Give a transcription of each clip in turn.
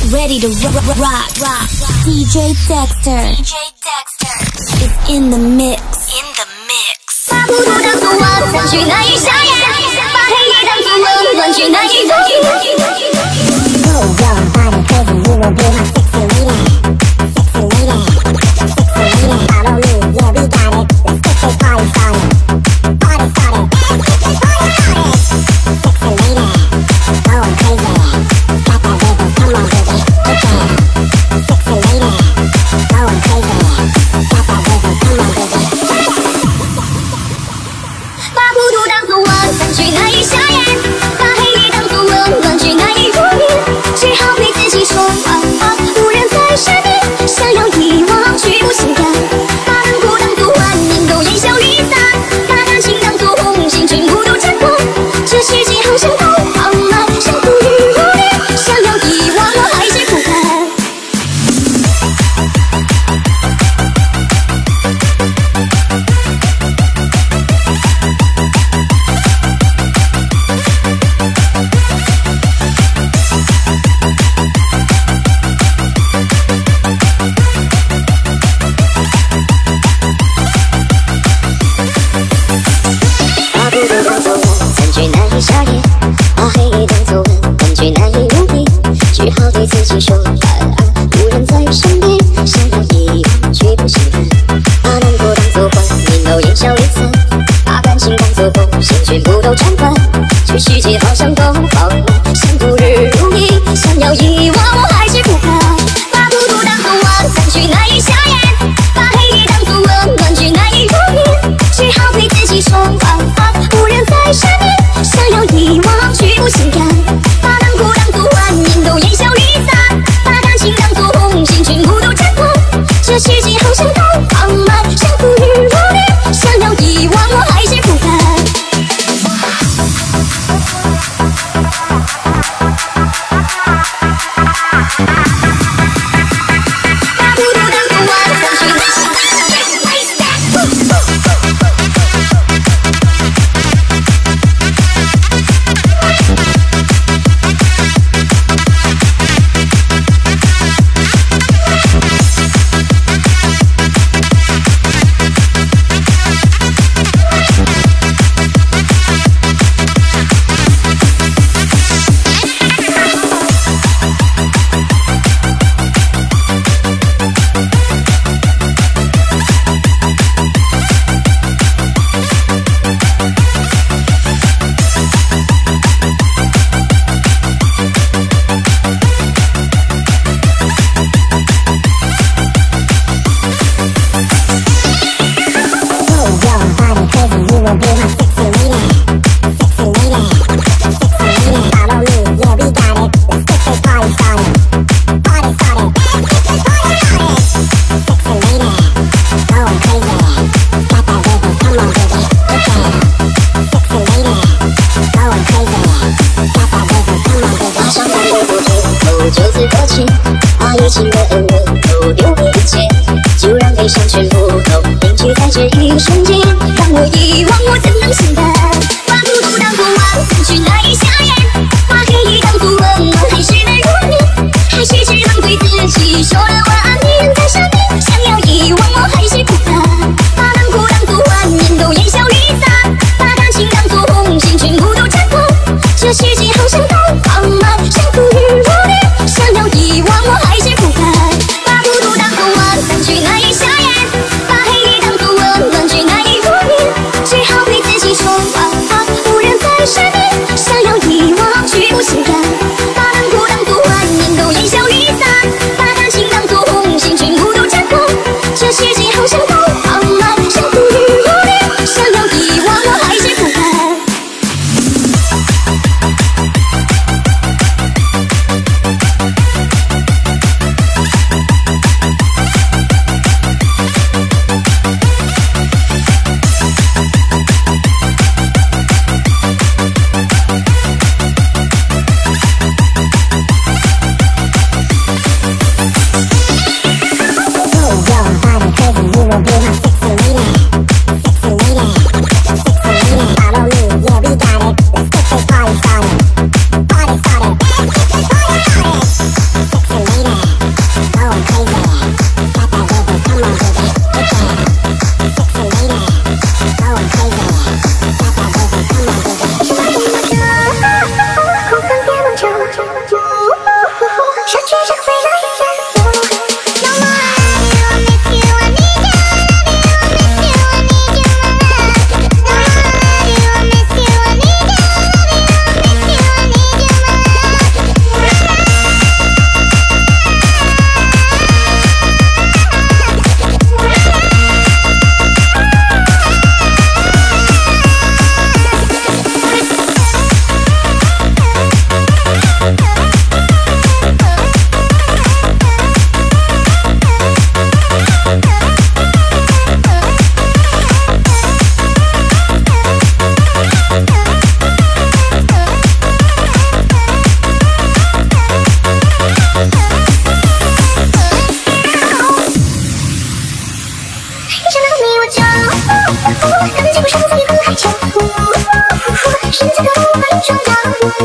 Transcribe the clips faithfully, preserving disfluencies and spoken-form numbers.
ready to rock, rock, rock. D J Dexter, D J Dexter is in the mix, in the mix. 把孤独当作晚餐，却难以下咽；把黑夜当作温暖，却难以入眠。Oh, your body crazy, you will be my sexy lady, sexy lady, sexy lady. Follow me, yeah we got it. Let's get this party started, party started, party started. Sexy lady, going crazy, got that rhythm, come on baby, hit that. Sexy lady, going crazy, got that rhythm, come on baby, hit that. 把孤独当作晚餐，却难以下咽；把黑夜当作温暖，却难以入眠。只好对自己说晚安，无人在身边，想要遗忘却不心甘。把难过当作万年都烟消云散，把感情当作红线全部都斩断。这世界好像都放慢，像苦与无力，想要遗忘我还是不敢。下咽，把黑夜当作温暖，却难以入眠。只好对自己说晚安，无人在身边，想要遗忘却不心甘。把难过当作幻念，都烟消云散；把感情当作红线，全部都斩断。这世界好像都放慢，像度日如年，想要遗忘我还是不敢。把孤独当作晚餐，却难以下咽；把黑夜当作温暖，却难以入眠。只好对自己说晚安，无人在身边。想要遗忘却不心甘，把难过当作万年都烟消云散，把感情当作红线全部都斩断。这世界好像都放慢，像苦与无力，想要遗忘我还是不敢。把孤独当作晚餐，却难以下咽。就此搁浅，把以前的恩怨都留给眼前，就让悲伤全部都凝聚在这一瞬间，让我遗忘我怎能心甘。把孤独当作晚餐，却难以下咽；把黑夜当作温暖，还是难入眠。还是只能对自己说了晚安，你人在身边，想要遗忘我还是不敢。把难过当作万年都烟消云散，把感情当作红线全部都斩断。这世界好像都放慢，像苦与无力，想要遗忘我还是不敢。把孤独当作晚餐，却难以下咽；把黑夜当作温暖，却难以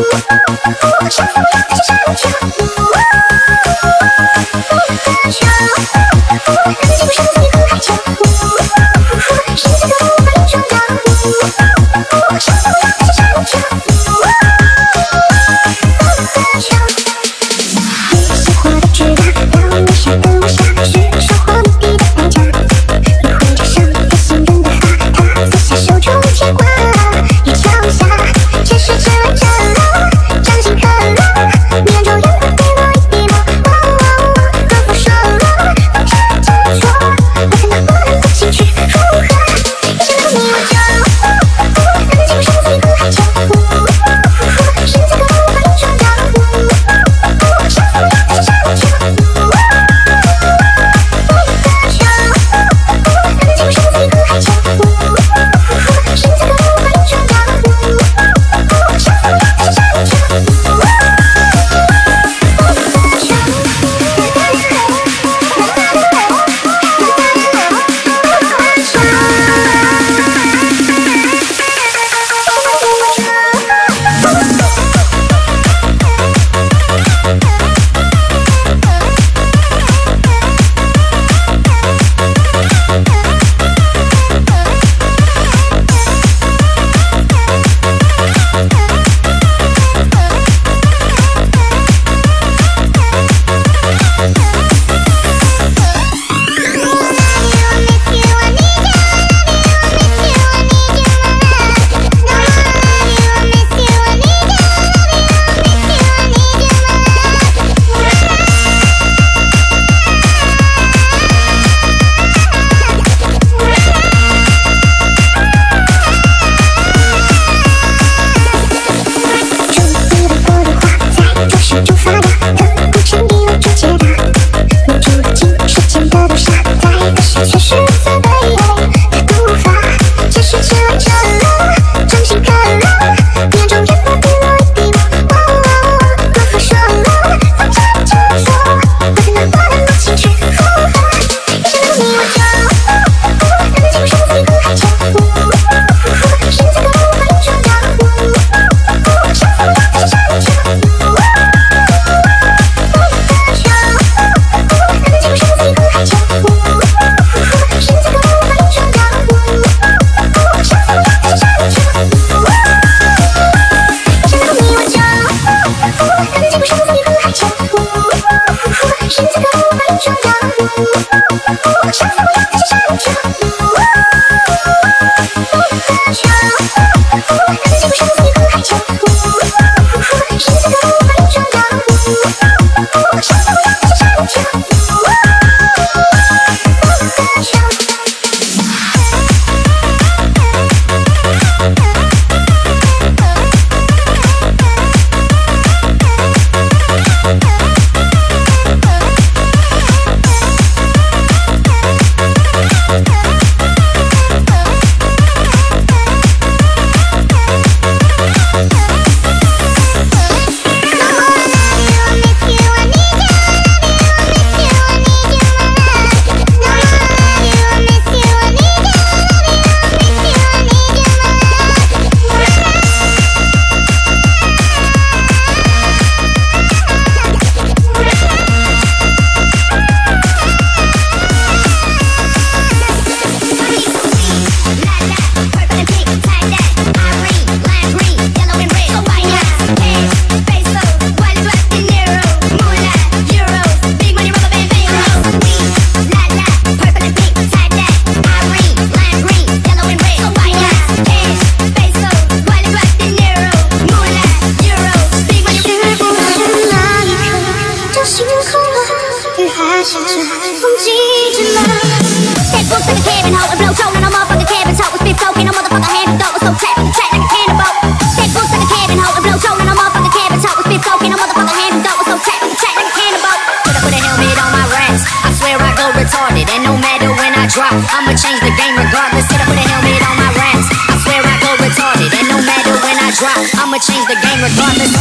I'ma change the game regardless. Get up with a helmet on my raps. I swear I go retarded, and no matter when I drop, I'ma change the game regardless.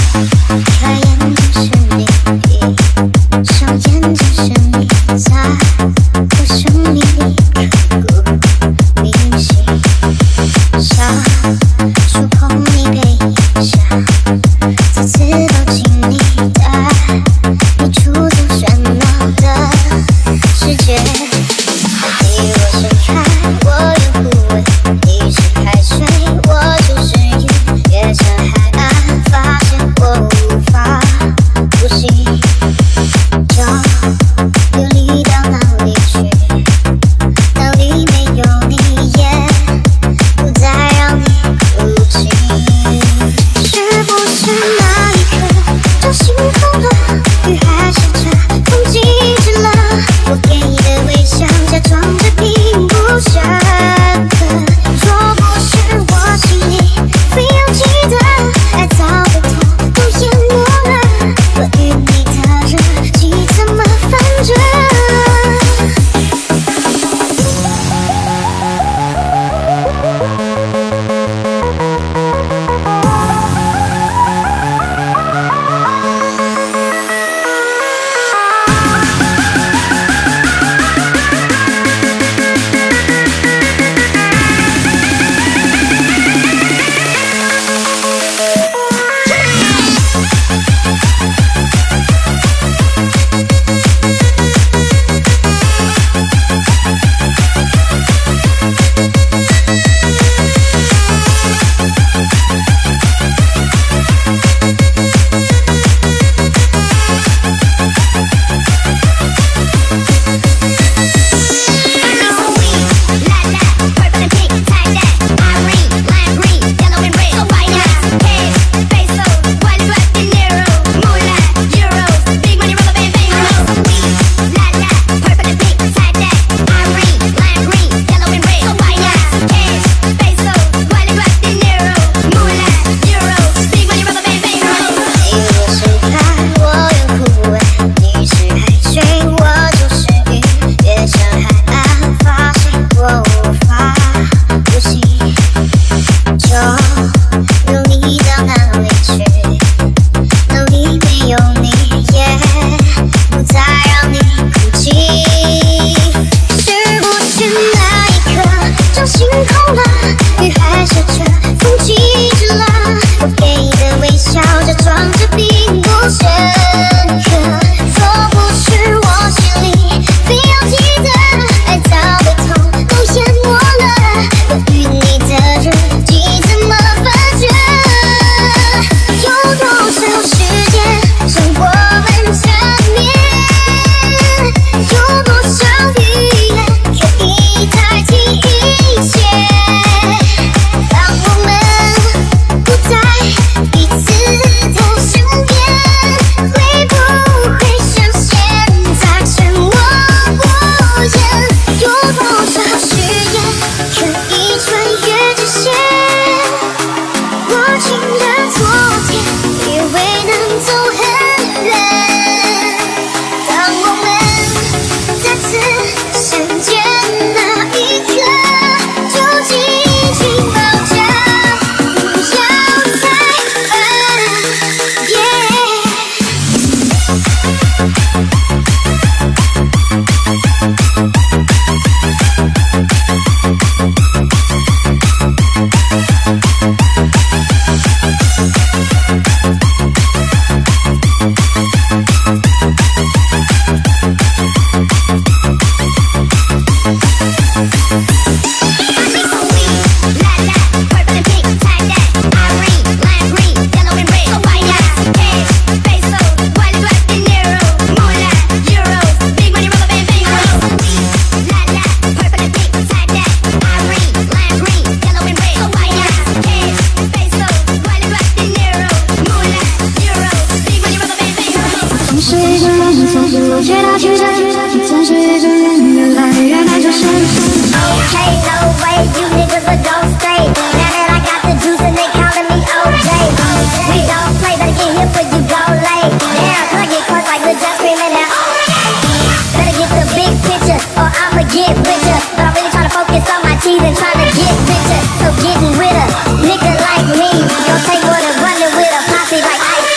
Getting with a nigga like me, don't take what a running with a posse like Ice-T.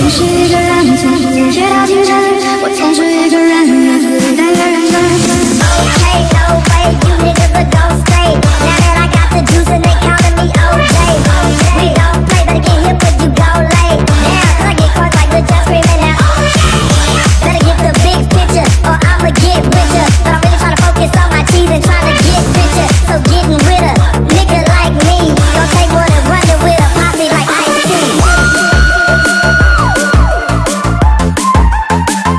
你是一个人，从日直到清晨，我曾是一个人，也是单个人生。Okay, no way, you niggas are gon' stay. Now that I got the juice and they counting me O J. We don't play, better get hip when you go late. Now, cause I get caught like the just screaming now. Better get the big picture, or I'ma get richer. But I'm really trying to focus on my T's and trying to get richer. So getting with a nigga like me, gon' take one and run it with a posse like Ice-T.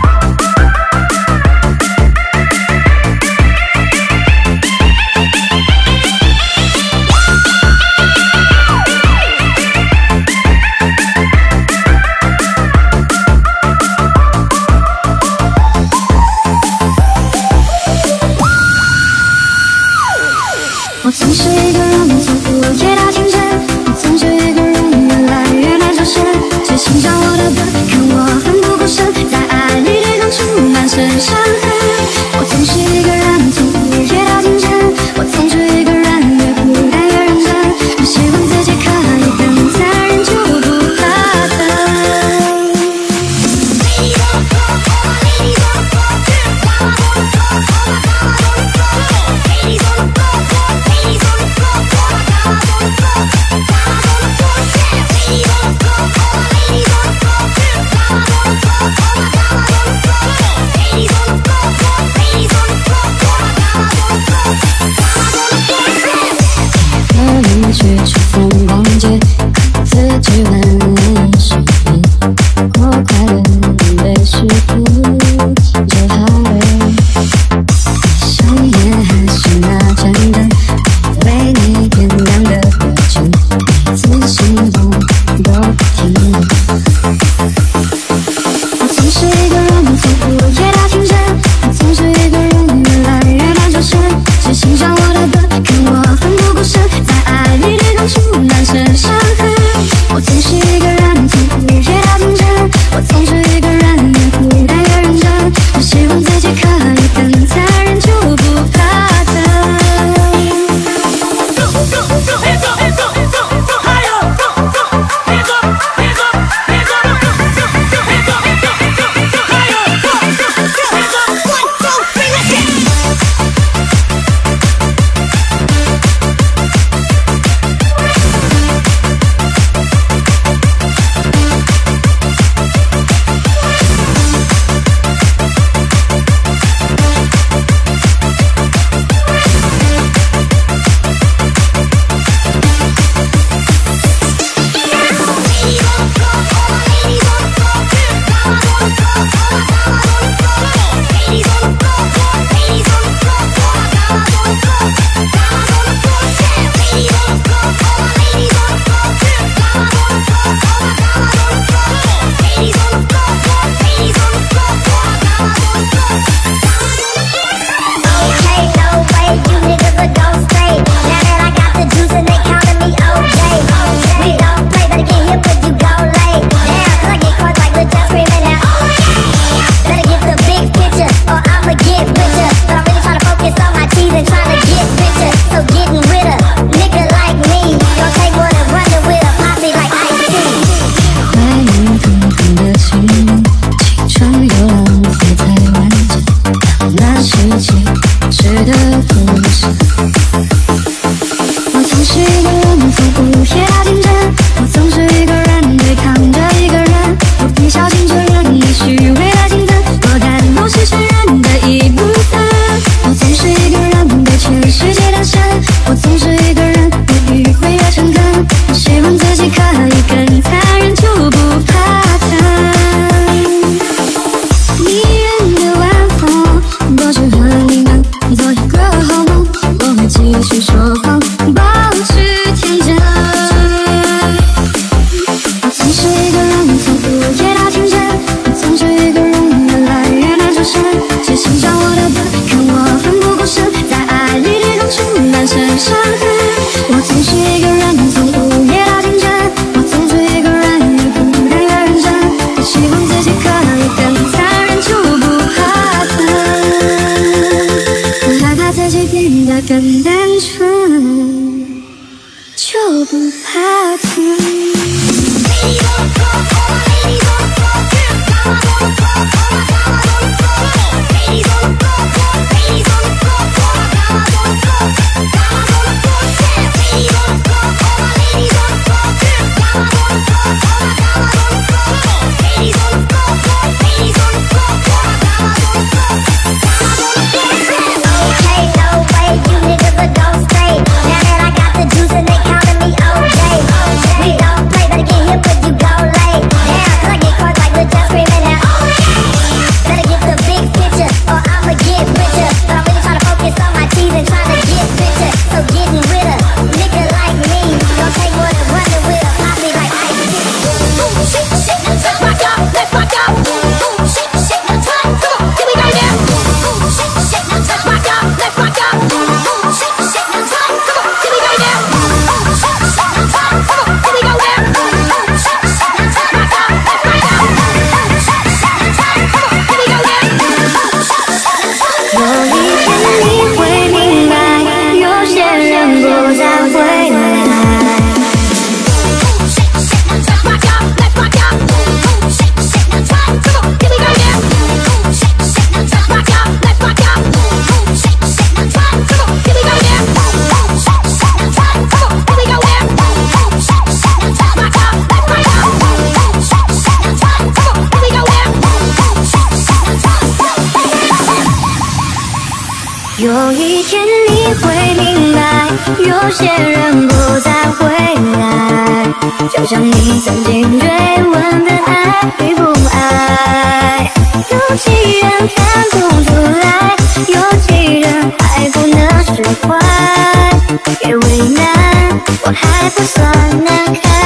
有一天你会明白，有些人不再回来，就像你曾经追问的爱与不爱。有几人看不出来，有几人还不能释怀，别为难，我还不算难看。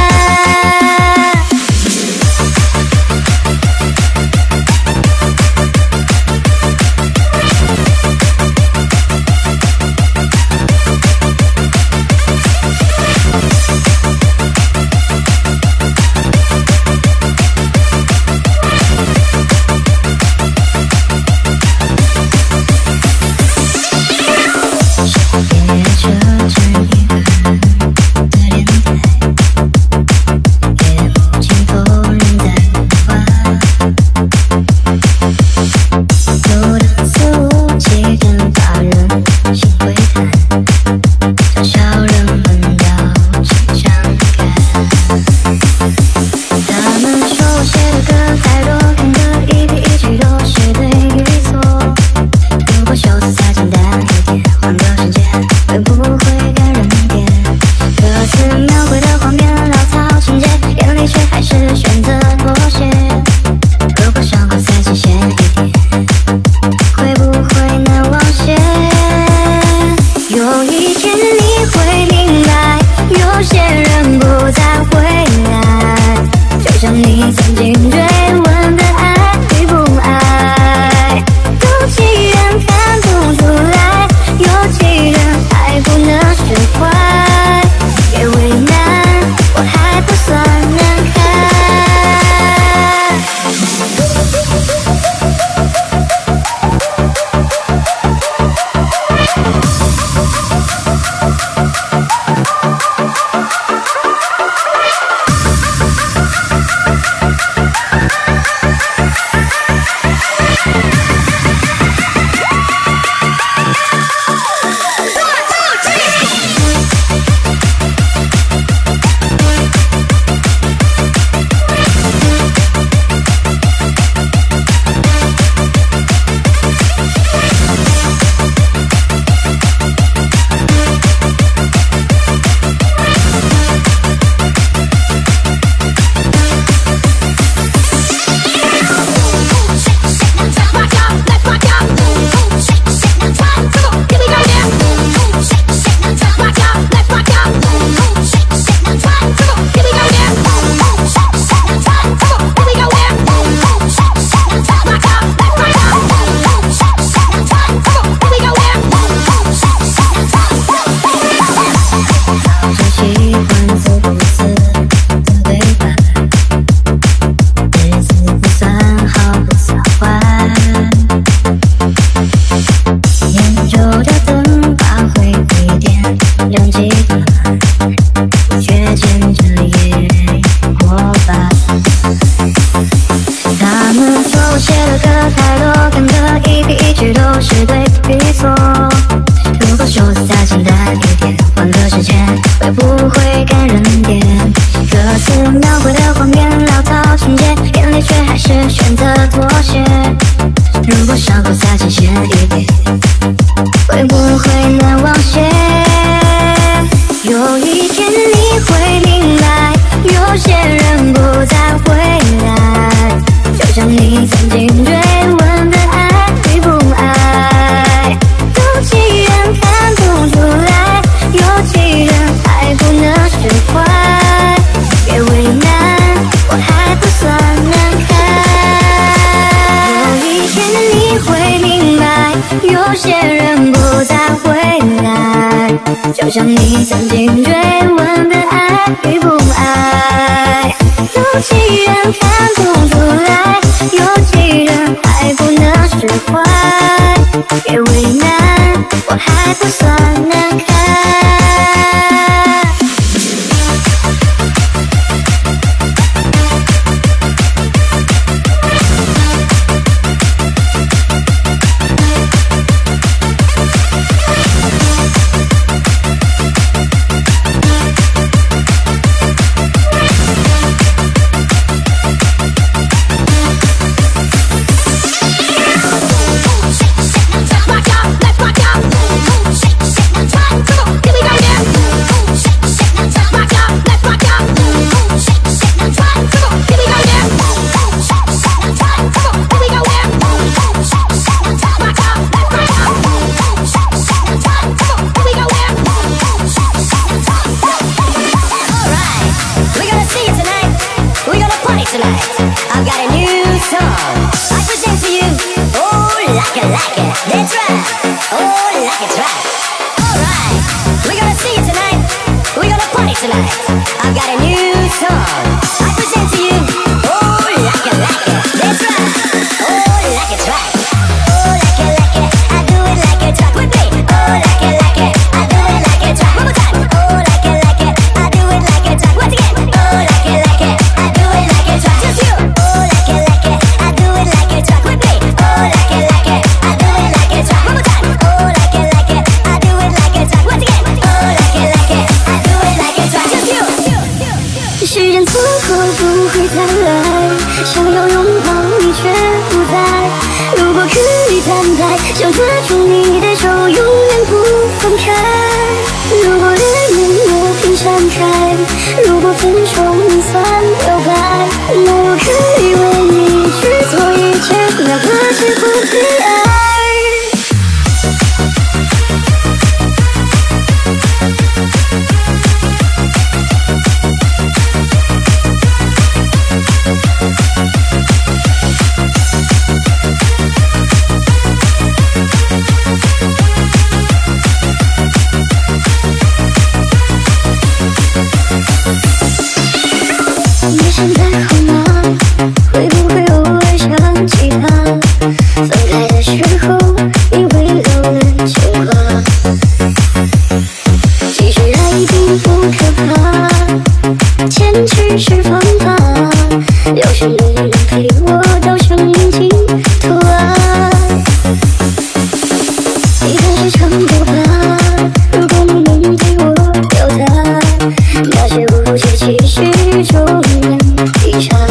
就像你曾经追问的爱与不爱，有几人看不出来，有几人还不能释怀，别为难，我还不算难看。 Let's rock out. tonight. I've got a new song. I present to you, oh, like it, like it. That's right. Oh, like it's right. Alright, we're gonna see it tonight. We're gonna party tonight. I've got a new song. I present to you, oh, like it, like it. That's right. Oh, like it's right. Oh, like it, like it. I do it like it's right. With me. Oh, like it, like it. I do it like it's right. One more time. Oh, like it, like it. I do it like it's right. Once again. Oh, like it, like it. I do it like it's right. Just you. Oh, like it, like it. I do it like it's right. With me. Oh, like it, like it. I do it like it's right. One more time. Oh, like it, like it. I do it like it's right. Once again. Oh, like it, like it. I do it like it's right. Just you. 时间错过不会再来，想要拥抱你却不在。如果可以坦白，想抓住你的手，永远不放开。如果恋人我偏闪开，如果分手能算表白，那我可以为你去做一切，哪怕结果悲哀。你现在好吗？会不会偶尔想起他？分开的时候，你会留了牵挂。继续爱并不可怕，坚持是方法。要是你能陪我到生命尽头啊，一开始唱歌吧。如果你能对我表达，那些无解其实就能一刹。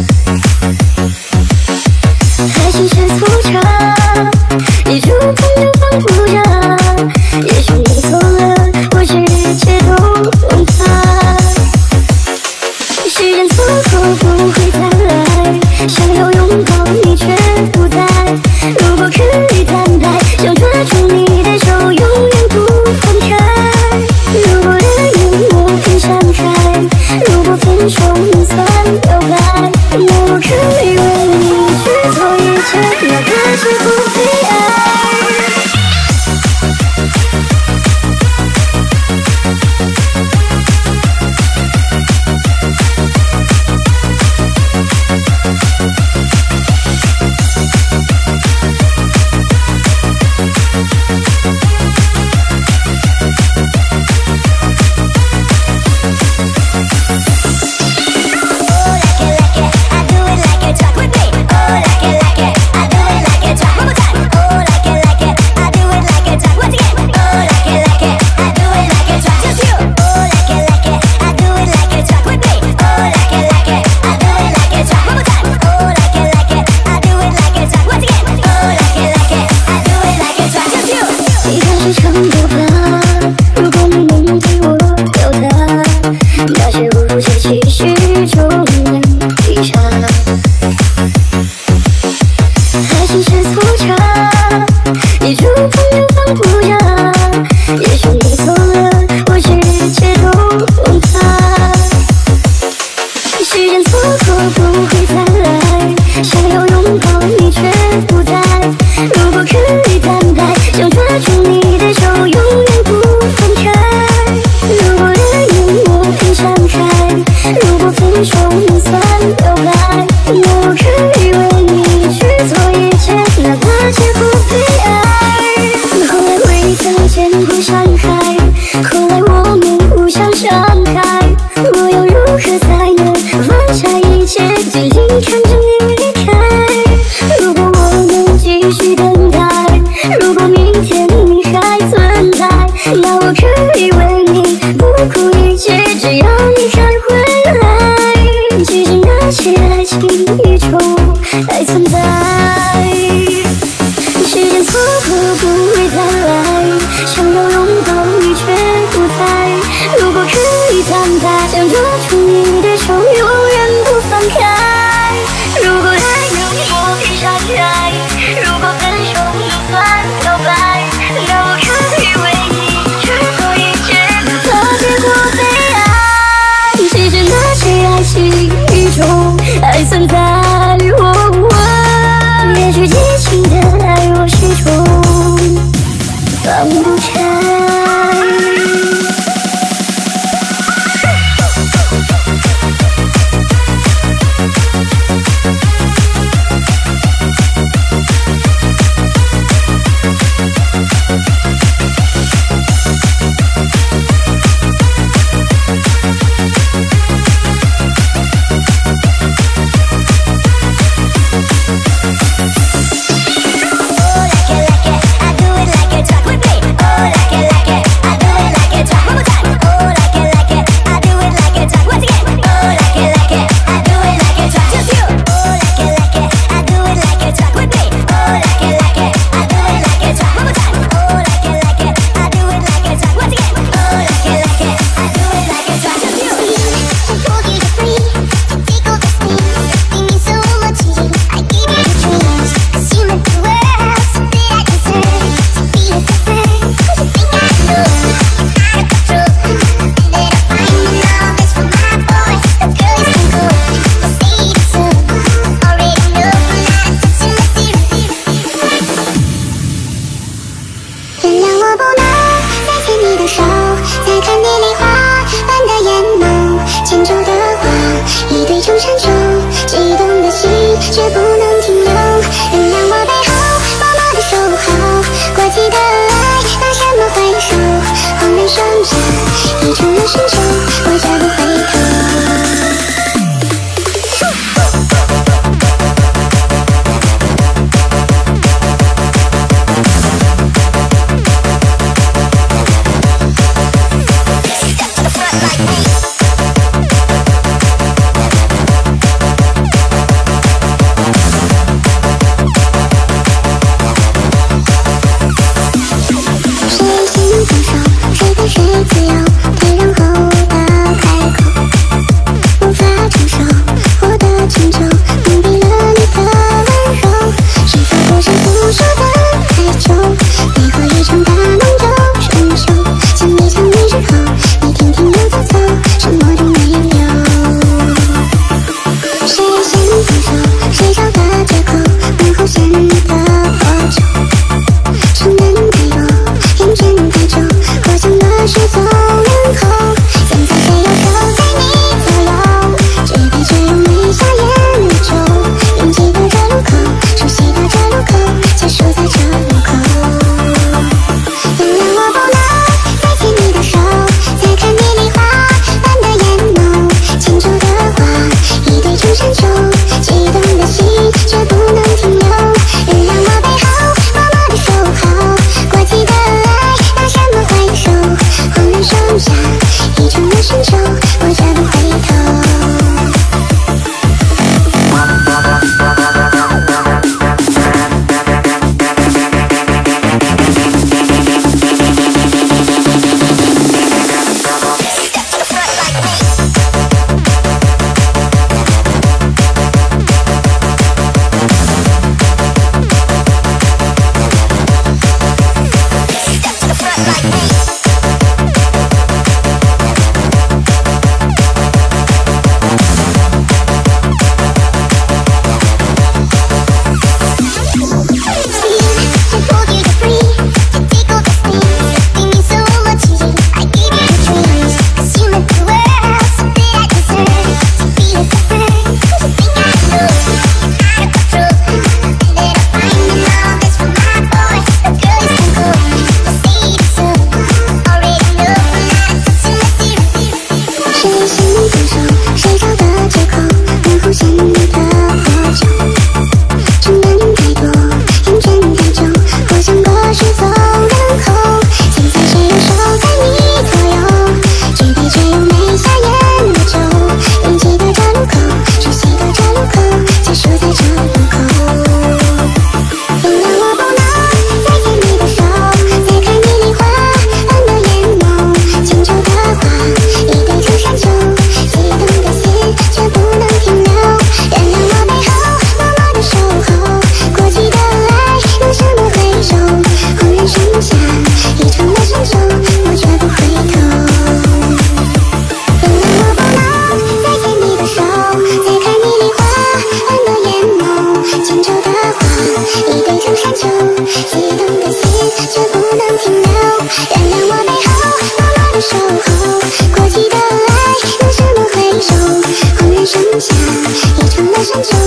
爱情是粗茶，一触碰就放不下。也许你错了，我直接都懂它。时间错过不会再来，想要拥抱你却不在。如果可以坦白，想抓住你的手，永远不放开。如果恋人我偏闪开，如果分手能算表白，那我可以为你去做一切，哪怕结果悲哀。爱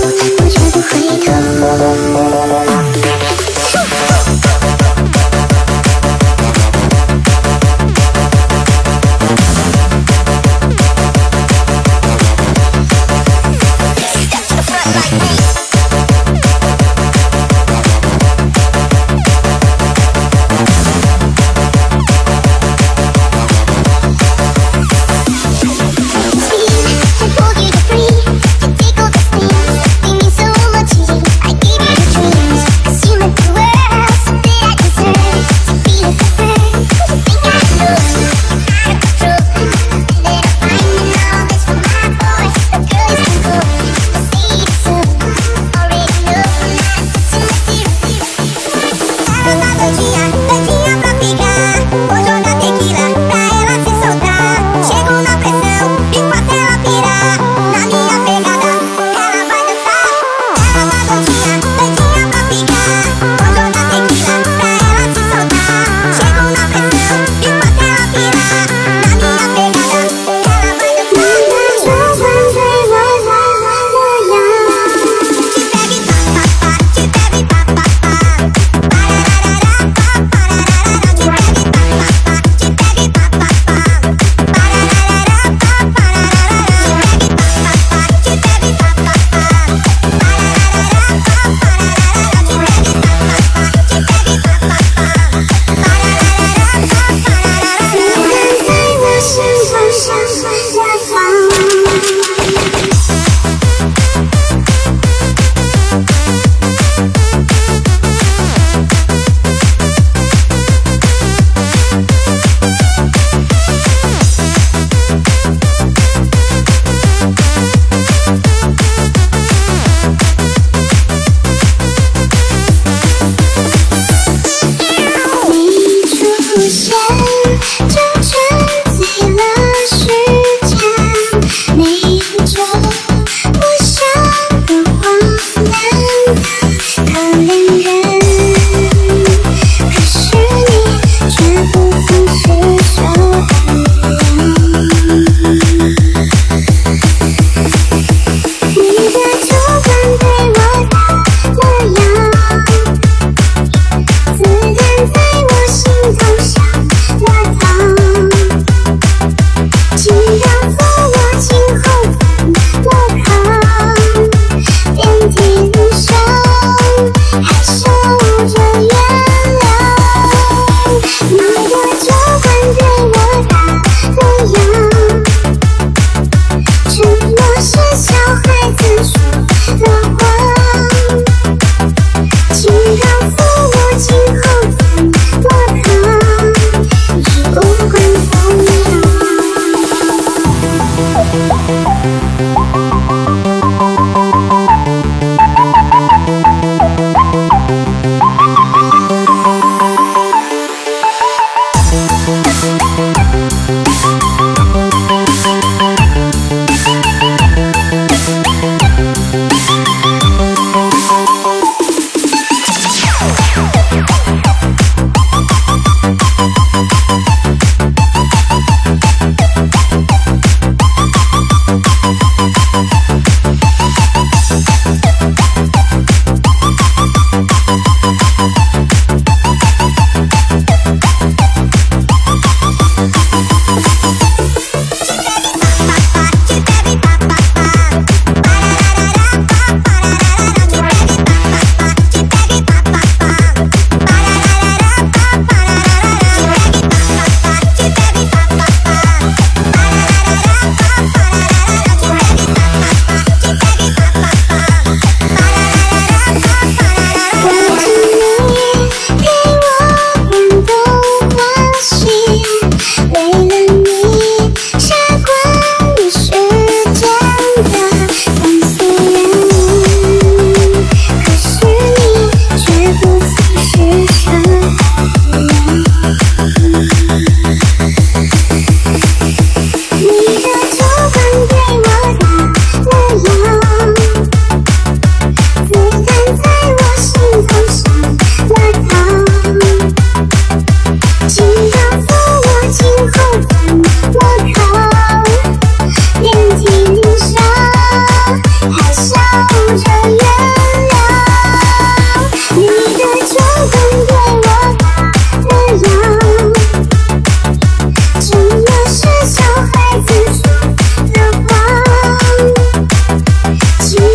我绝不回头。 Ba-da-da-da-da-ba-ba-ba.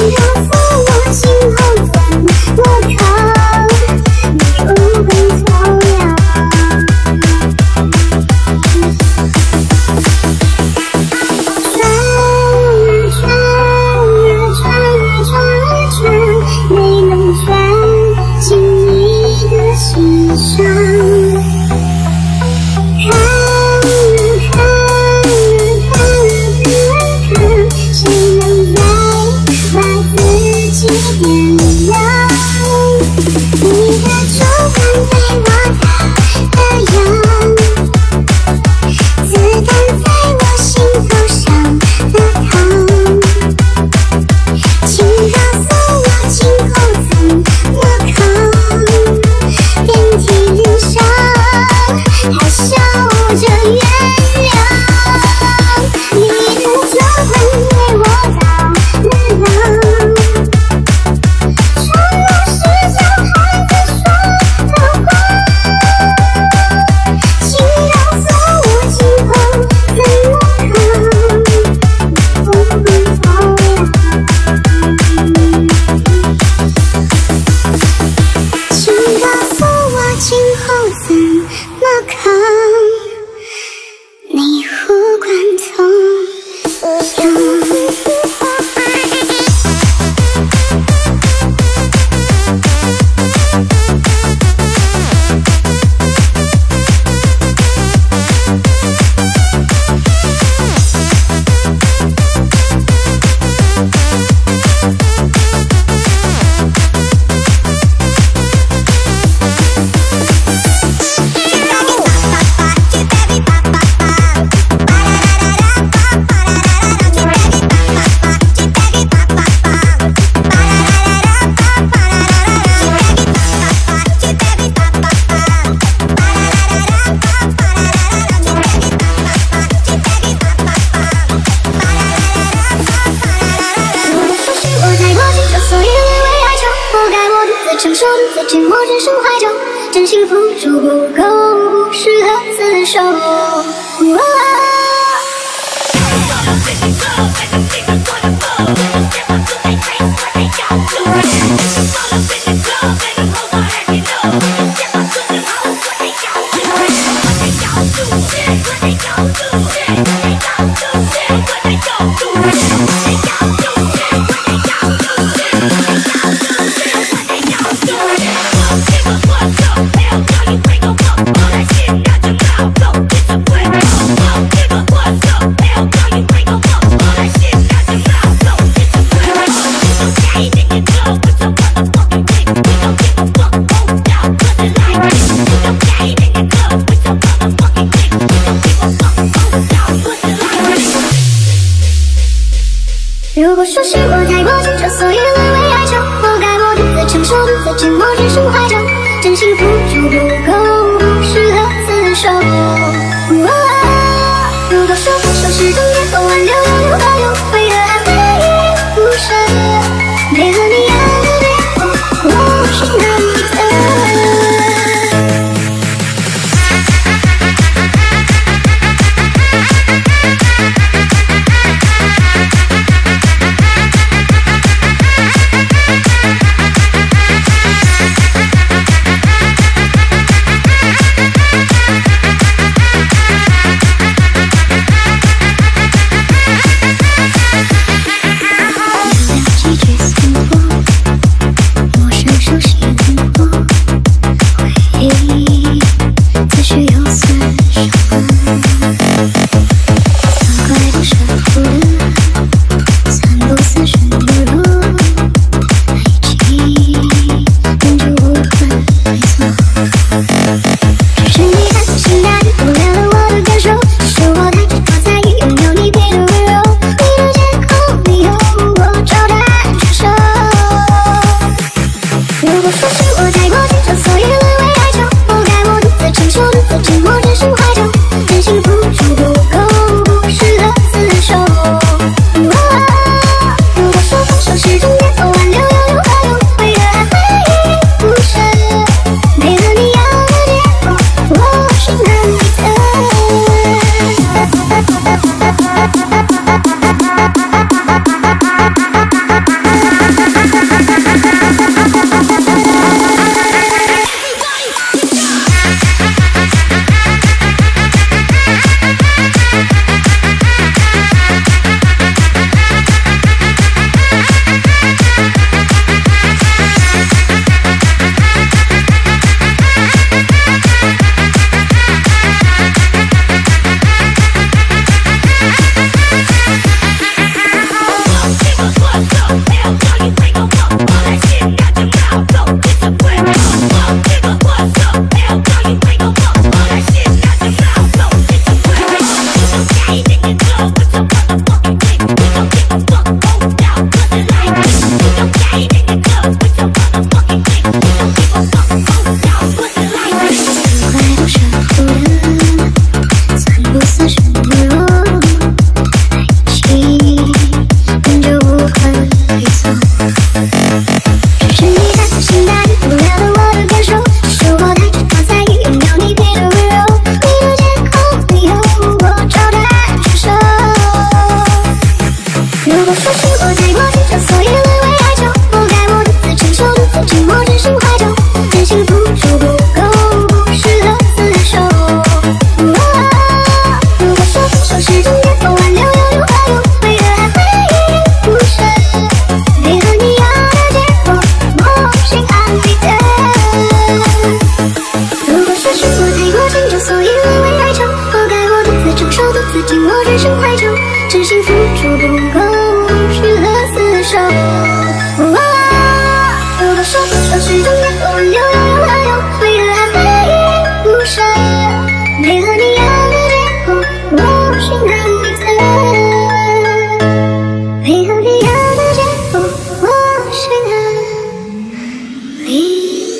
如果说是我太过执着，所以沦为哀愁，活该我独自承受，独自沉默，只剩怀着真心付出不够，不适合厮守。哦、如果说分手是终点，后挽留又有何用？为何还会依依不舍？配合你要的结果，我是难以的。 Bye. 只是你在粗心大意，忽略了我的感受。只是我太执着在意，拥有你配的温柔。你的借口没有我找他出手。如果说是我太过紧张，所以沦为哀求，活该我独自承受，独自寂寞，真心怀旧。真心付出不够，不适合厮守。如果说分手是终点，不挽留又有何用？为何还会依然不舍？配合你要的结果，我心安理得。如果说是我太过紧张，所以沦为哀求，活该我独自承受，独自寂寞，真心怀旧。真心付出不够，不适合厮守。如果说分手是终点，不挽留又有何用？为何还会依然不舍？配合你要的结果，我心安理得。配合你要的结果，我心安理得。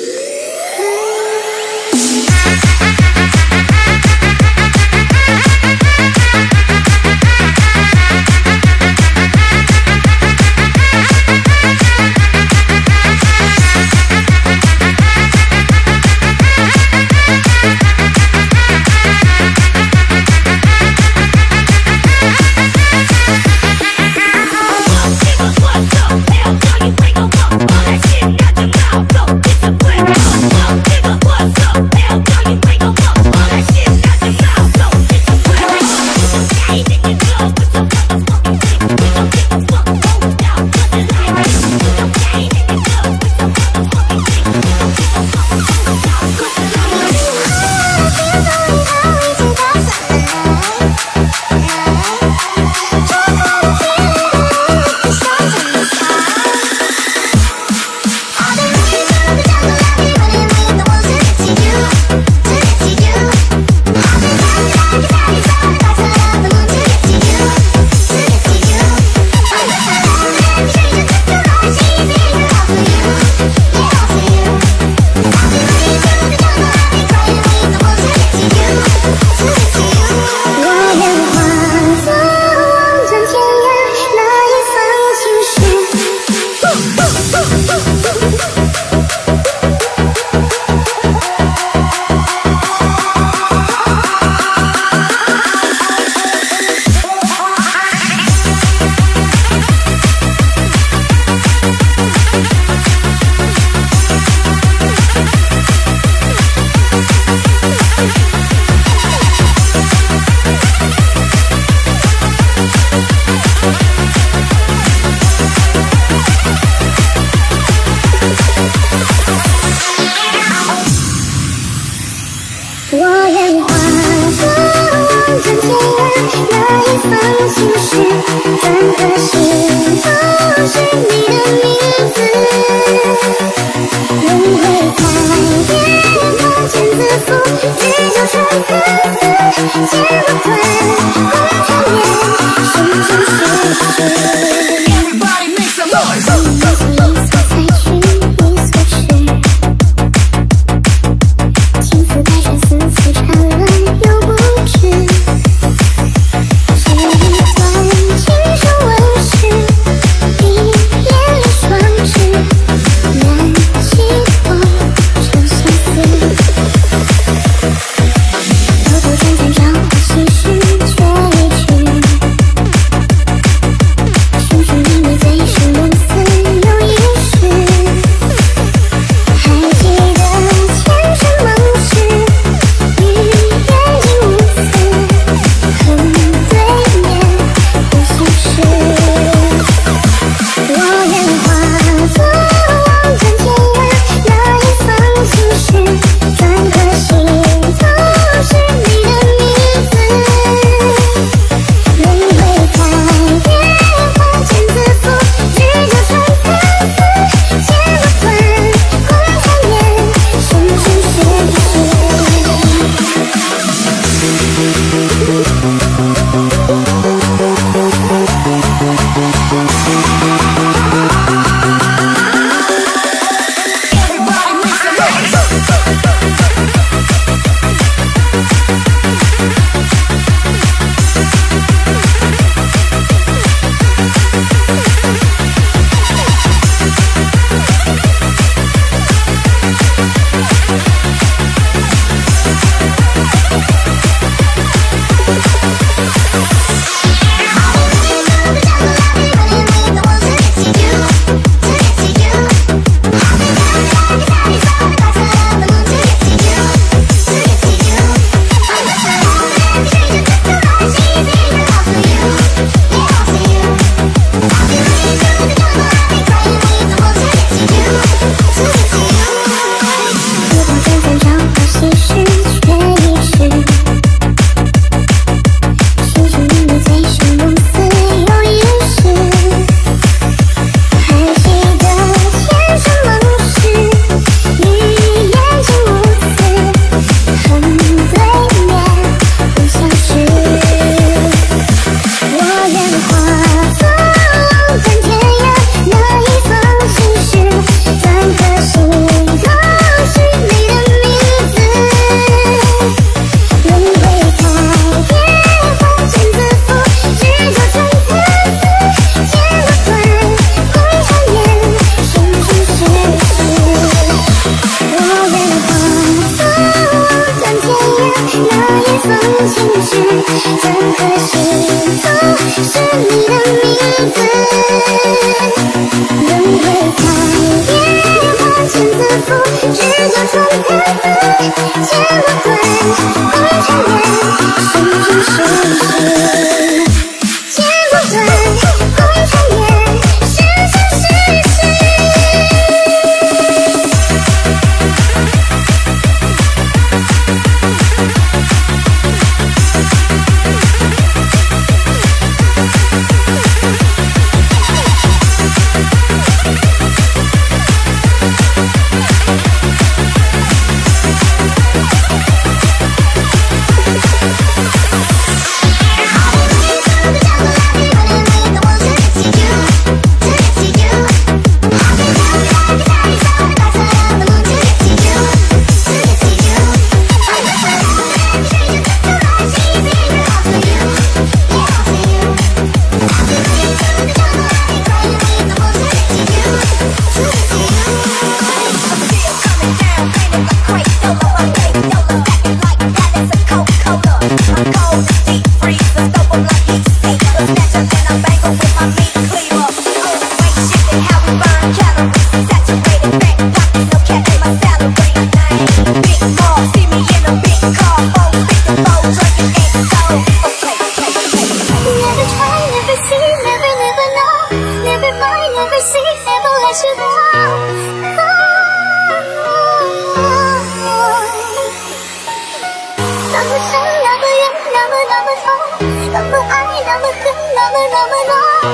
么爱，那么恨，那么那么浓。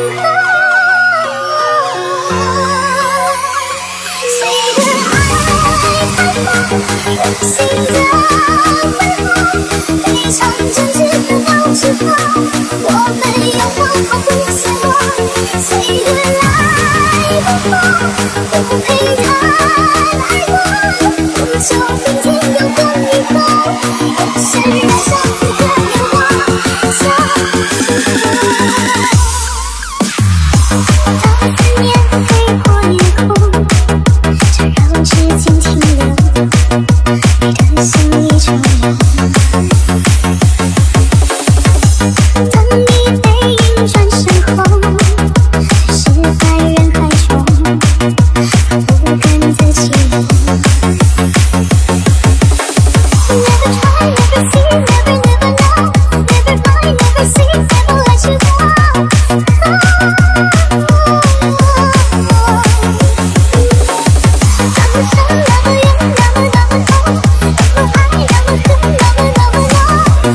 谁的爱太疯，谁的挥霍，非常真挚的到之后，我们要好好不散落。谁的来不过，不配谈爱过，不求明天有风雨后，也是燃烧此刻的我。当思念飞过夜空，这让时间停留，你的心已重游。当你背影转身后，只是在人海中不敢自己游。Never try, never see, never never know, never find, never see, never let you go. 那么深，那么远，那么那么痛，那么爱，那么恨，那么那么浓。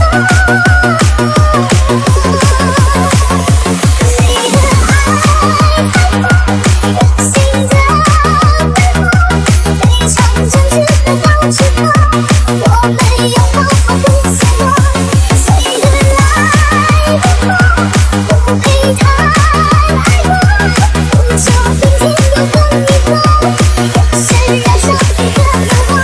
谁的爱太疯，谁的挥霍，非常真挚的到之后，我们要好好不散落。谁的来不过，不配谈爱过，不求明天有风雨后，也是燃烧此刻的我。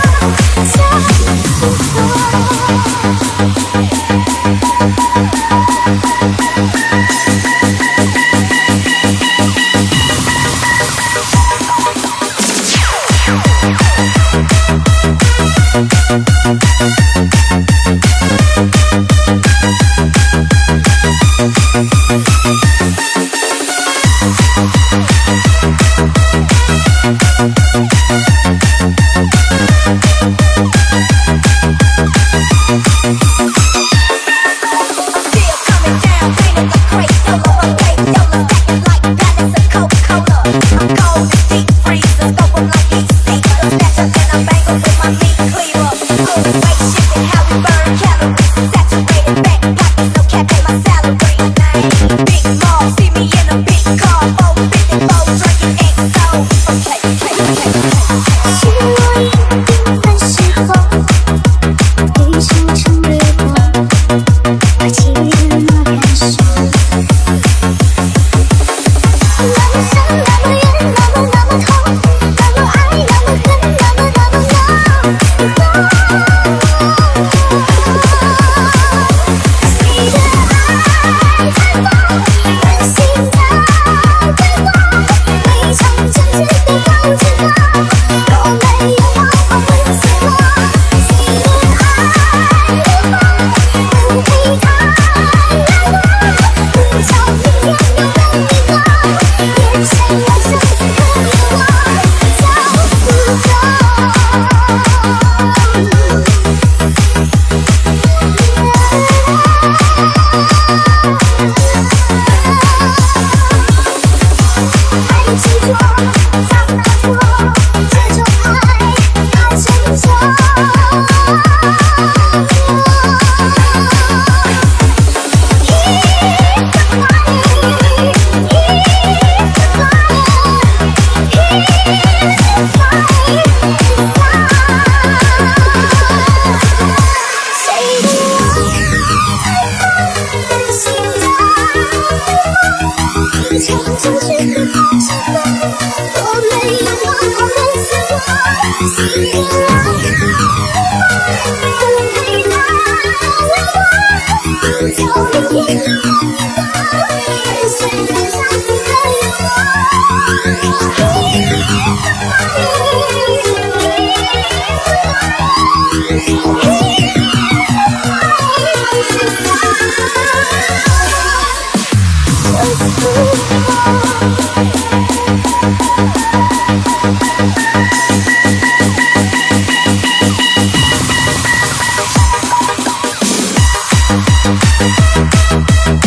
We'll be right back.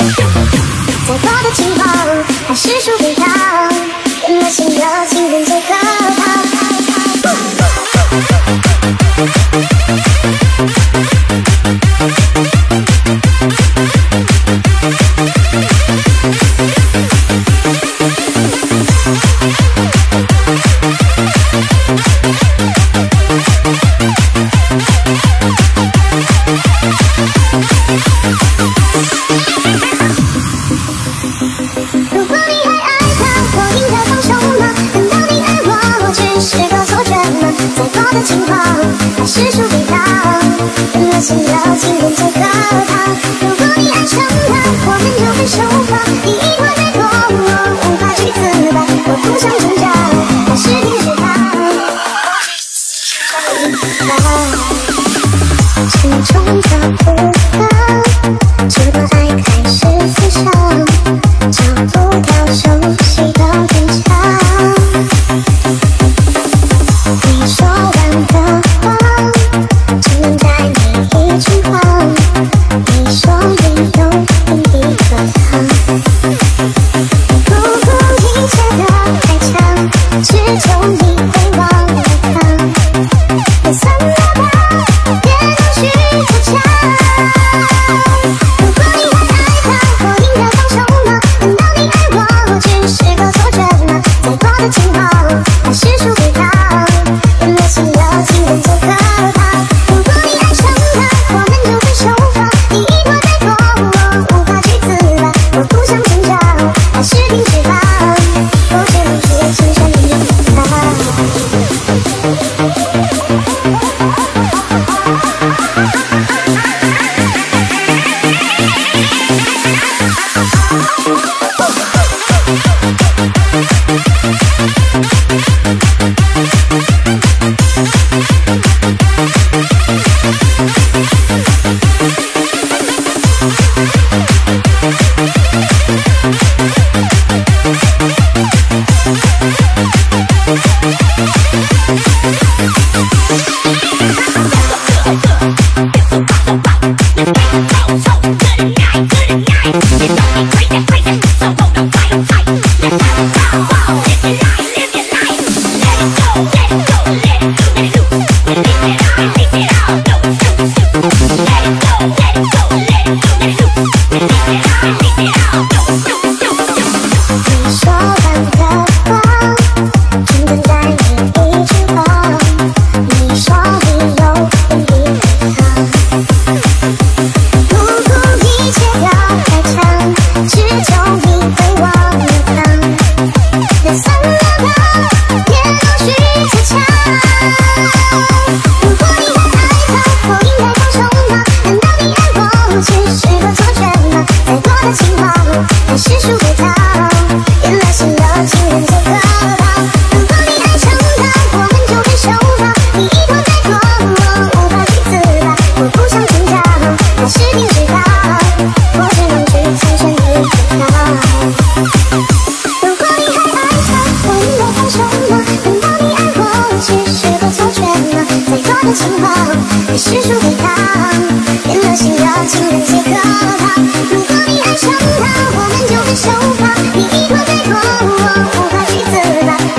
再多的情况还是输给他，变了心的情人最可怕。如果你还爱他，我应该放手吗？难道你爱我，我只是个错觉吗？再多的情况还是输给他，变了心的情人最可怕。如果你爱上他，我们就分手吧。你一拖再拖，我无法去自拔，我不想挣扎，还是停止他。心中的不安，直到爱开始撕伤，找不到熟悉的坚强。你说完的话，只能带你一句话。你说你有另一个他，不顾一切的爱强，只求你会忘了他。别算了吧，别继续纠缠。如果你还爱他，我应该放手吗？难道你爱我，我只是个错觉吗？再多的情况还是输给他，变了心的情人最可怕。如果你爱上他，我们就分手吧。你一拖再拖，我无法去自拔，我不想挣扎，还是停止吧。我只能去轻声一他。你说完的话，只能带你一句话。你说你有另一个他，不顾一切的爱强，只求你会忘了他。别算了吧，别继续纠缠。如果你还爱他，我应该放手吗？难道你爱我，我只是个错觉吗？再多的情况还是输给他，变了心的情人最可怕。如果你爱上他，我们就分手吧。你一拖再拖，我无法去自拔，我不想挣扎，还是停止他。我只能去轻声一他。如果你还爱他，我应该放手吗？难道你爱我，只是个错觉吗？再多的情况还是输给他，变了心的情人最可怕。如果你爱上他，我们就分手吧。你一拖再拖，我无法去自拔，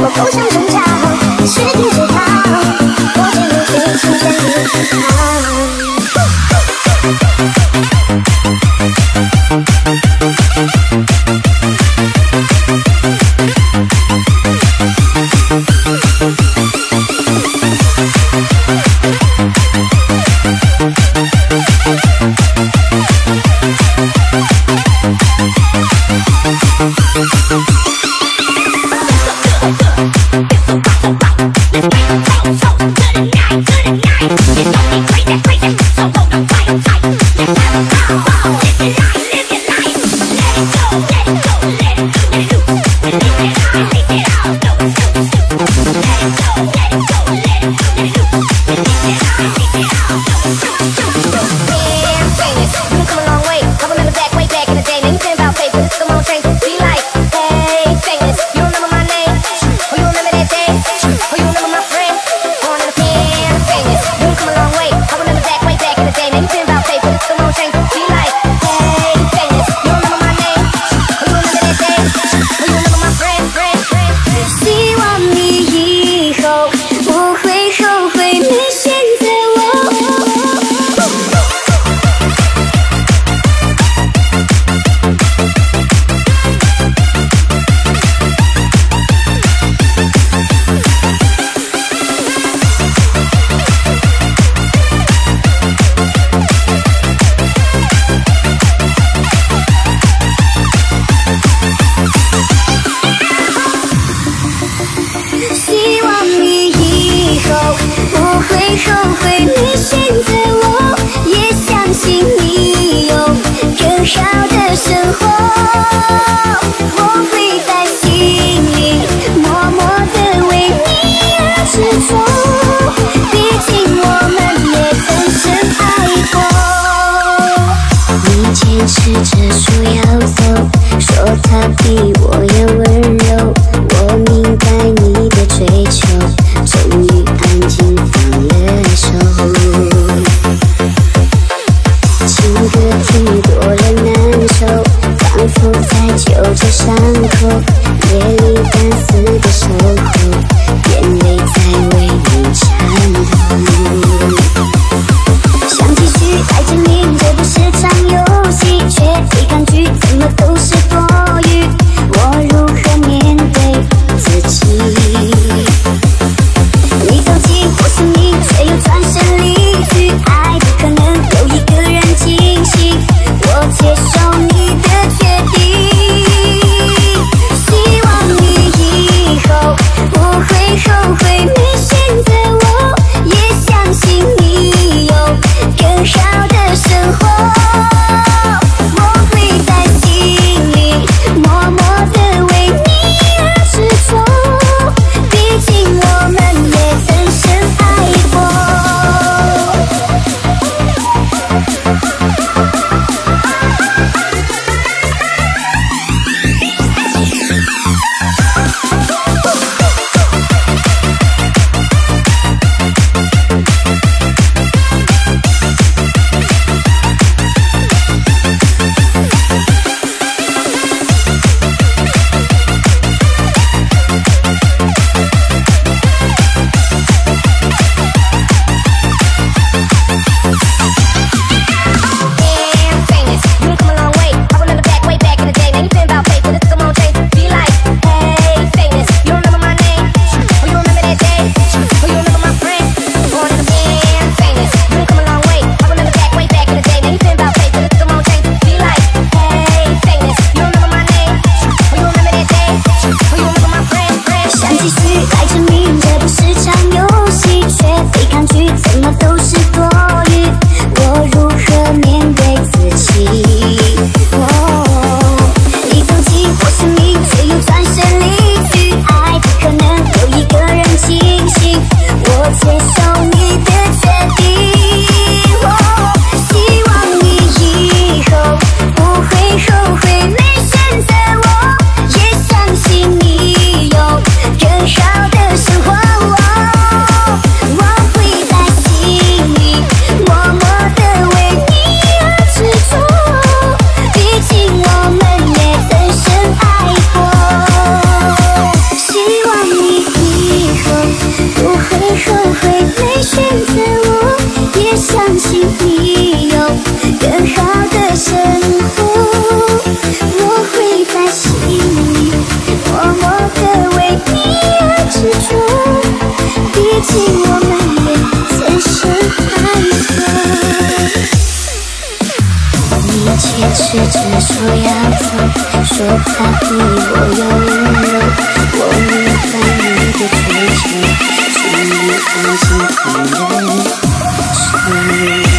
happy， 我要温柔，我明白你的追求，是你爱情看人生。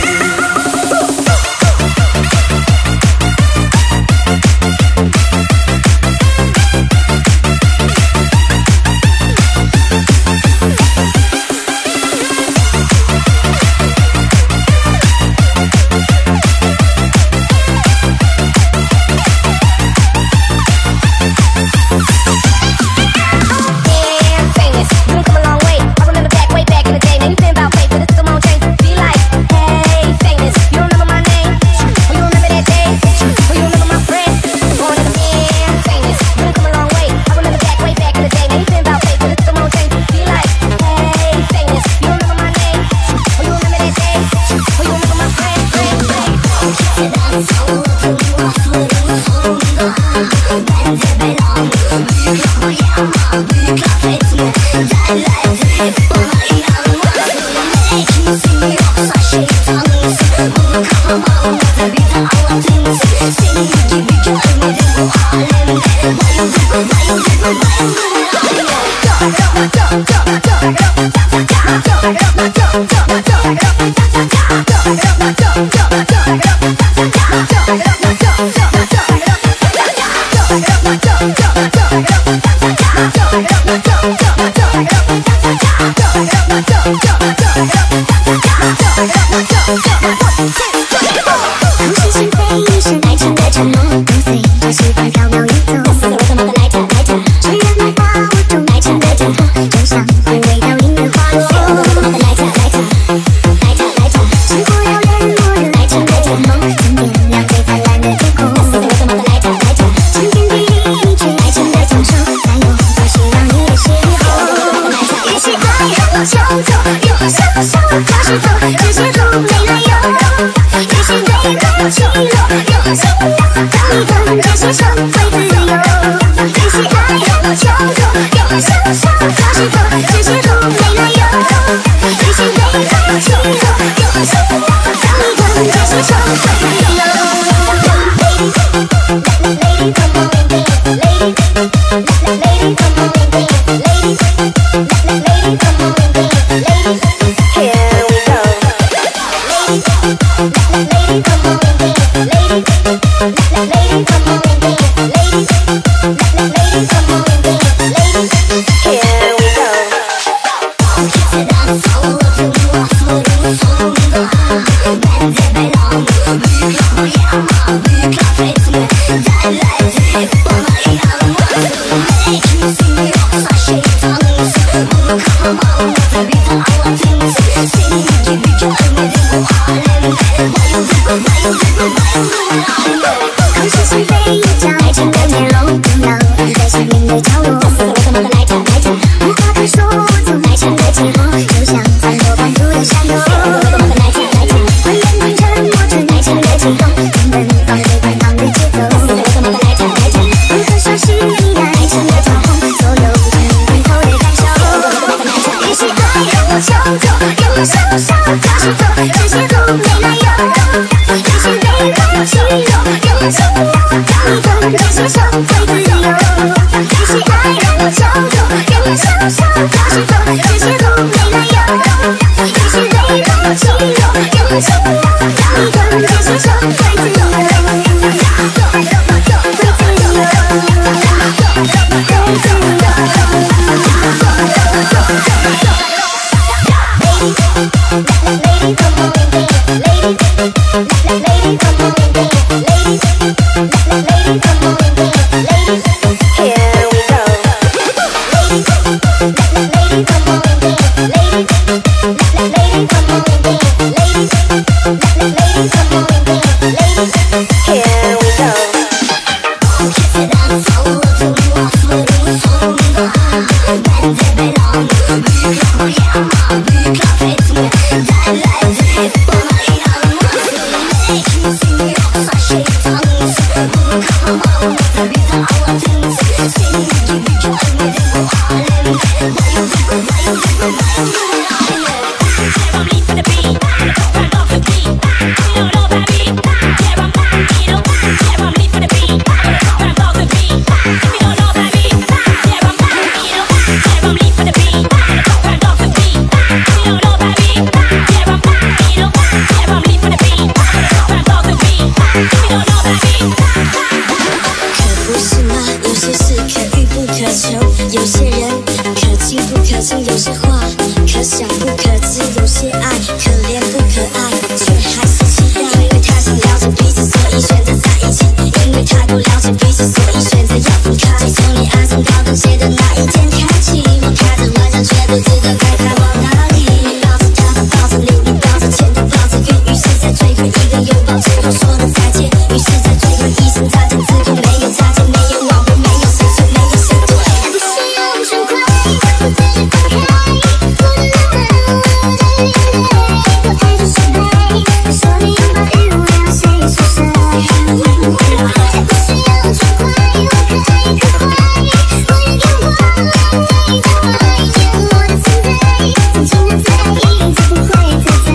Here we go. 是吗？有些事可遇不可求，有些人可亲不可亲，有些话可想不可知，有些爱可怜不可爱，却还是期待。因为太想了解彼此，所以选择在一起；因为太不了解彼此，所以选择要分开。从你爱上高跟鞋的那一天开启，我开着玩笑，却不知道该开往哪里。你抱着他，他抱着你，你抱着前途，抱着云，于是在最后一个拥抱之后说了再见，于是在最后一声再见之后没有再见，没有挽回，没有谁错，没有谁对。不需要全快，我自己放开，我的浪漫，我的眼泪，我爱的失败，你说你拥抱与我要谁说谁？不需要全快，我可爱可坏，我也给我你的怀念，我的存在，曾经的在意，就不会再在。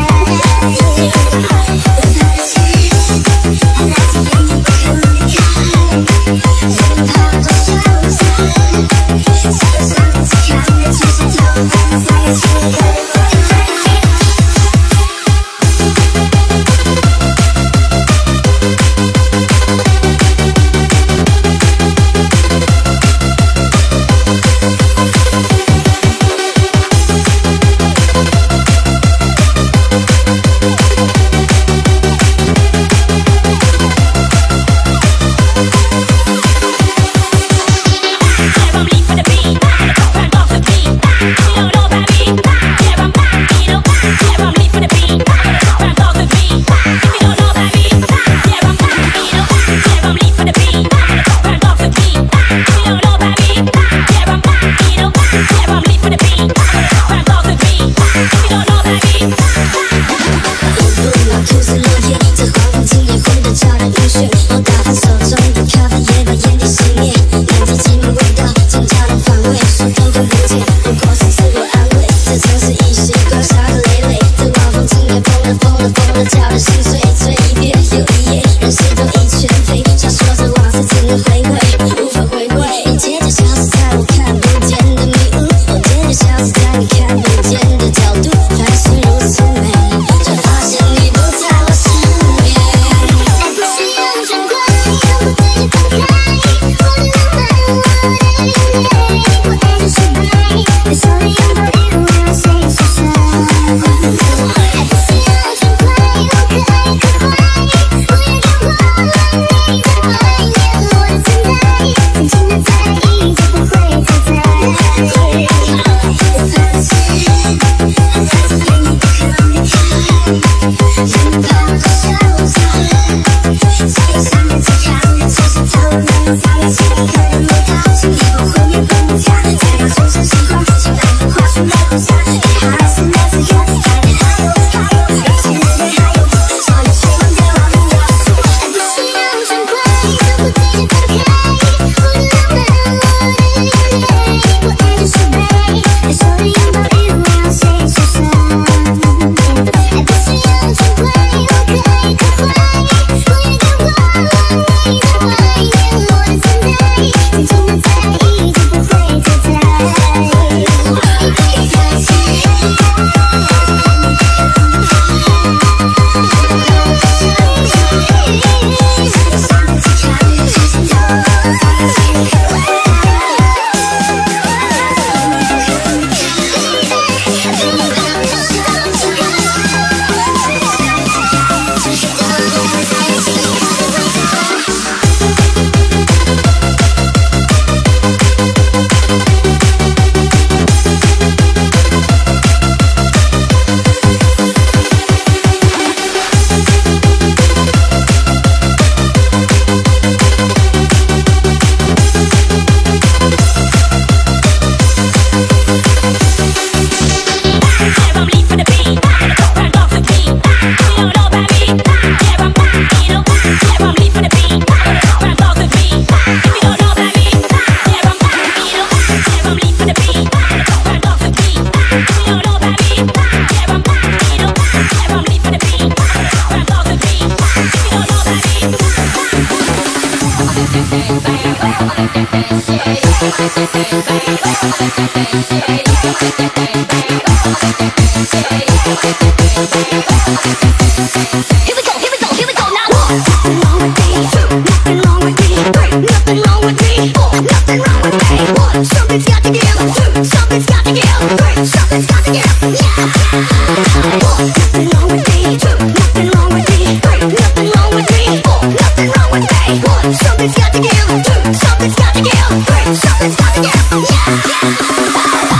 Here we go, here we go, here we go now. Nothing wrong with me, two, nothing wrong with me, three, nothing wrong with me. me. Four, nothing wrong with me. One, something's got to give. Two, something's got to give. Three, something's got to give. Yeah. One, nothing wrong with me. Two, nothing wrong with me. Three, nothing wrong with me. Four, nothing wrong with me. One, something's got to give. Two, something's got to give. Three, something's got to give. Yeah.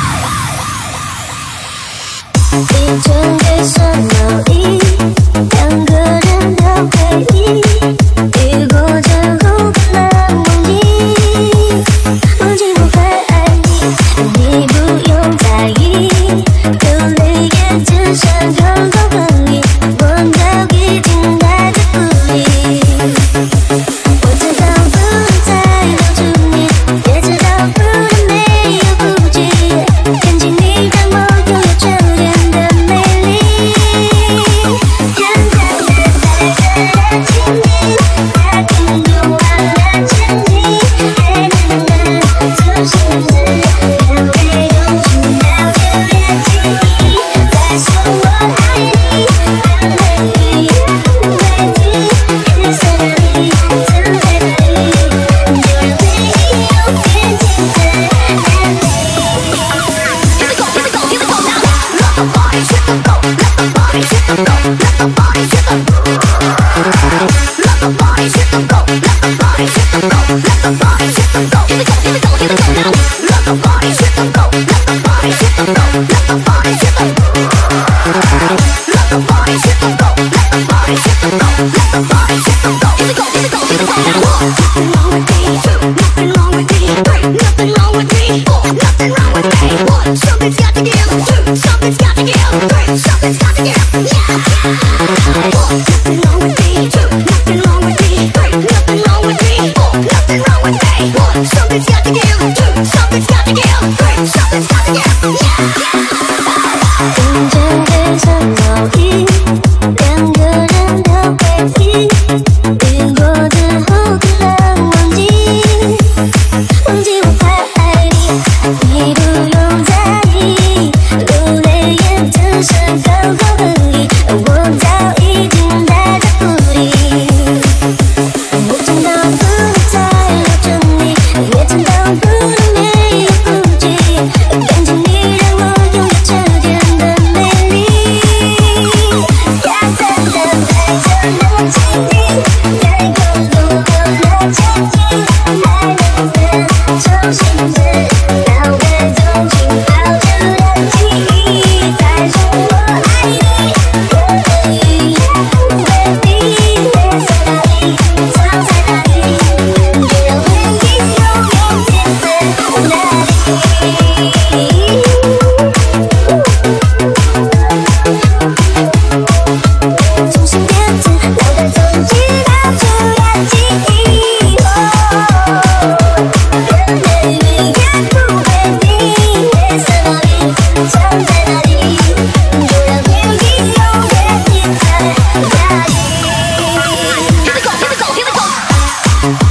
一整夜上摇椅，两个人的回忆，雨过之后可能忘记，忘记我还爱你，你不用在意，流泪也只想看到痕迹，我早已经待在故里。我知道不能再留住你，也知道不能没有顾忌，看见你让我拥有这点的美丽。简单的在这的亲密，它更多完了前提，还能不能做什么事？了解用心，了解点记忆，再说我爱你，很美丽，很美丽，你在哪里？曾在哪里？就让回忆有点紧在哪里？ Let the body hit the floor, let the body hit the floor, let the body hit the floor. Let the body hit the floor, let the body hit the floor, let the body hit the floor. Here we go, here we go, here we go now. Let the body hit the floor, let the body hit the floor, let the body hit the floor. Let the body hit the floor, let the body hit the floor, let the body hit the floor. Here we go, here we go, here we go now. One, nothing wrong with me. Two, nothing wrong with me. Three, nothing wrong with me. Four, nothing wrong with me. One, something's got to give. Two, something's got to give. Three, something's got to give. Yeah. One, nothing wrong with me. Two, nothing wrong with me. Three, nothing wrong with me. Four, nothing wrong with me. One, something's got to give. Two, something's got to give. Three, something's got to give. Yeah. 听见悲伤摇椅，两个人的回忆，雨过之后可能忘记，忘记我还爱你，你不用在意，流泪也只是刚好而已，我早已经待在故里。我知道不能再留着你，也知道不能没有顾忌，感情你让我拥有这点的美丽。简单的在这的亲密，在过路过的前提，还能不能做什么事？脑海中紧抱着的记忆，再说我爱你，我的语言很美丽，你在哪里？藏在哪里？就让回忆永远停在那里。重新编织脑袋中记到出来记忆，人的语言不美丽，你在哪里？藏在哪里？就让回忆永远停在那里。 Here we go, here we go, here we go.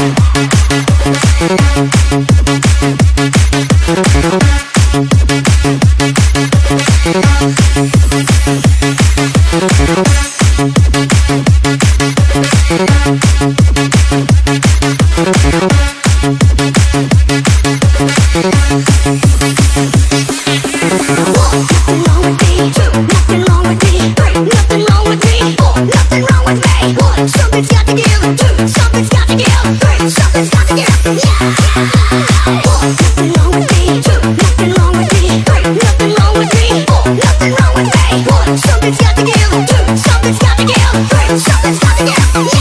One, nothing wrong with me. Two, nothing wrong with me. Three, nothing wrong with me. Four, nothing wrong with me. One, something's got to give. Two, something's got to give. Three, something's got to give. Yeah. One, nothing wrong with me. Two, nothing wrong with me. Three, nothing wrong with me. Four, nothing wrong with me. One, something's got to give. Two, something's got to give. Three, something's got to give.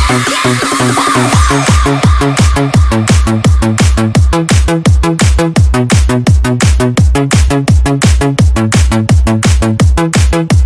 Yeah.